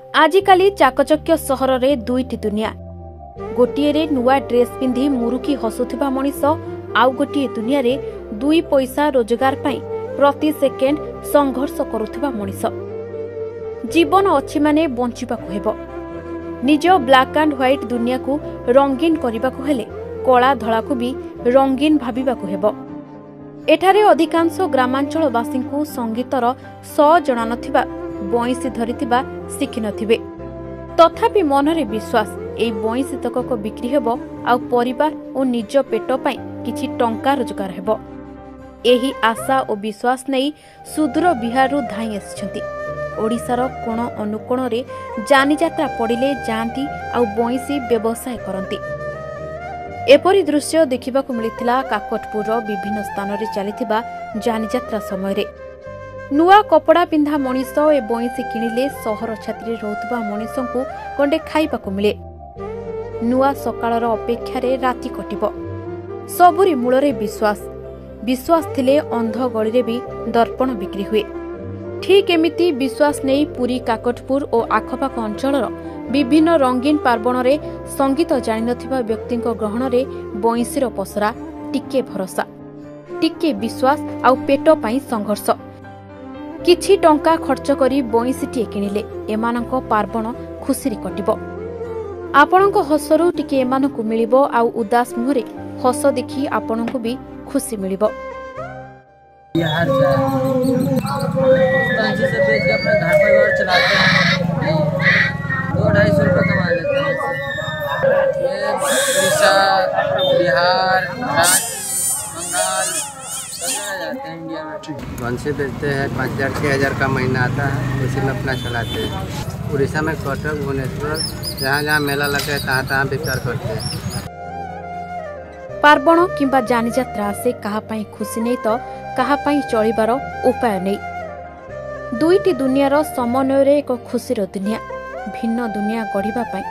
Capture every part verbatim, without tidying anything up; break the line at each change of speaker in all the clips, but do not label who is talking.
आजिकाली चाकचक्य सहर रे दुईटी दुनिया। गोटिए रे नुआ ड्रेस पिंधि मुरुकी हसुथिबा मनीष आउ गोटिए दुनिया रे दुई पैसा रोजगार पाई प्रति सेकेंड संघर्ष करुथिबा मनीष। जीवन अछि माने बंचिबाकु हेबो। निज ब्लैक एंड व्हाइट दुनिया को रंगीन करिबाकु हेले कला धड़ा को भी रंगीन भाबिबाकु हेबो। एठारे अधिकांश ग्रामांचलवासी को संगीतर स जणा नथिबा बंसी धरिथिबा शिखि नथिबे। तथापि मनरे विश्वास एई बंसी तकक बिक्री हेबो आ परिवार और निज पेट पई किछि टंका रोजगार हेबो। एही आशा और विश्वास नहीं सुदूर बिहारु धाई आछंती। ओडिशार कोण अनुकोण रे जानी यात्रा पड़िले जांती आ बंसी व्यवसाय करंती। एपरी दृश्य देखिबाकु मिलिथिला काकटपुर विभिन्न स्थान रे चलिथिबा जानी यात्रा समय रे। नुआ कपड़ा पिंधा मनीष ए बंसी किणिले सहर छात्री रहउतबा मनीषंकु गंडे खाइबाकु मिले। नुआ सकाळर अपेक्षा रे राति कटिबो। सबुरी मूलरे विश्वास विश्वास थिले अंध गळी रे भी दर्पण बिक्री हुए। ठीक एमिति विश्वास नहीं पुरी काकटपुर और आखपाख अंचलर विभिन्न रंगीन पार्वण रे संगीत जानि नथिबा व्यक्तिंक ग्रहण रे बंसीर पसरा टिके भरोसा टिके विश्वास आउ पेट पई संघर्ष। किछि टंका खर्च करी बंसीटी किणिले एमानक पार्वण खुशी कटिबो। आपणक हसरू टिके एमानकु मिलिबो आउ उदास मुहरे हस देखि आपणकु भी खुशी मिलिबो।
बिहार से से बेच के अपने घर परिवार चलाते हैं। दो ढाई सौ रुपये कमा लेते हैं। ये उड़ीसा, बिहार, बंगाल सब जगह जाते हैं इंडिया में। बंसी बेचते हैं, पाँच हज़ार छः हज़ार का महीना आता है, उसी में अपना चलाते हैं। उड़ीसा में कटक, भुवनेश्वर, जहाँ जहाँ मेला लगता है तहाँ तहाँ विचार करते हैं।
पार्वण किंबा जानी यात्रा से कहा पाई खुशी नहीं तो कहा पाई चलिबार उपाय नहीं। दुईटी दुनियार समन्वय रे एक खुशीर दुनिया भिन्न दुनिया गढ़िबा पाई।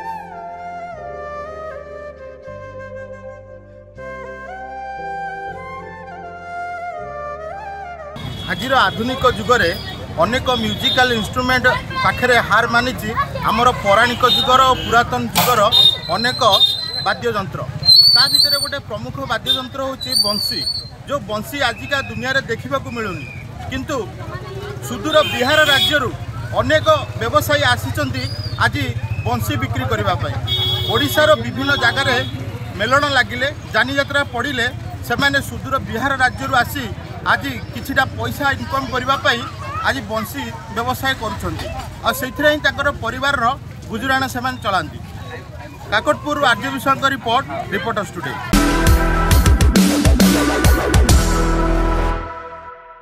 आजिर आधुनिक जुगरे अनेक म्यूजिकल इंस्ट्रूमेंट पाखरे हार मानिछि आमर पौराणिक जुगर और पुरातन जुगर अनेक वाद्ययंत्र। ता भितर गोटे प्रमुख वाद्ययंत्र होछि बंसी। जो बंसी आजिका दुनिया रे देखिबा को मिलुनी, किंतु सुदूर बिहार राज्य अनेक व्यवसायी आसीचंती आज बंसी बिक्री करबा पई। ओडिशार विभिन्न जगार मेलन लागिले जानी यात्रा पड़िले सेमाने सुदूर बिहार राज्य आसी आज किछिटा पैसा इनकम करबा पई आज बंसी व्यवसाय करूछंती आ सेथिरे ही ताकर परिवार रो गुजराण सेमान चलांती। काकटपुर आरजे विश्वकर रिपोर्ट रिपोर्टर स्टूडियो।